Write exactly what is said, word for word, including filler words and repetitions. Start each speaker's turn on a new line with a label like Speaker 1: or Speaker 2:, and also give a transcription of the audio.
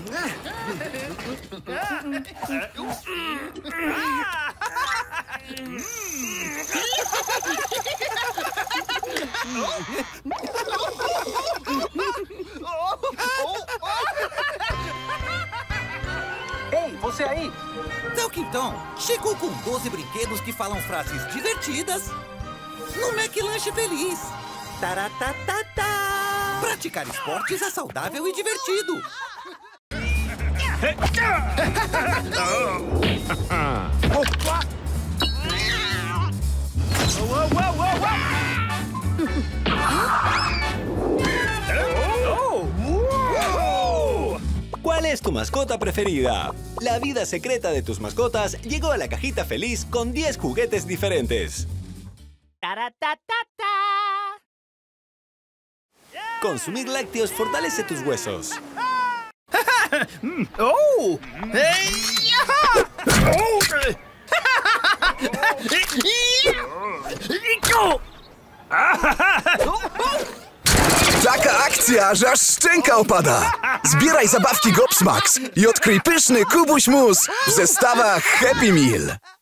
Speaker 1: Ei, você aí?
Speaker 2: Então, chegou com doze brinquedos que falam frases divertidas no McLanche Feliz. Taratatata! Praticar esportes é saudável e divertido.
Speaker 1: Opa! Uou, uou, uou, uou!
Speaker 3: ¿Cuál es tu mascota preferida? La vida secreta de tus mascotas llegó a la cajita feliz con diez juguetes diferentes. Consumir lácteos fortalece tus huesos.
Speaker 1: ¡Oh!
Speaker 4: Taka akcja, że aż szczęka opada! Zbieraj zabawki Gobsmax i odkryj pyszny kubuś mus w zestawach Happy Meal.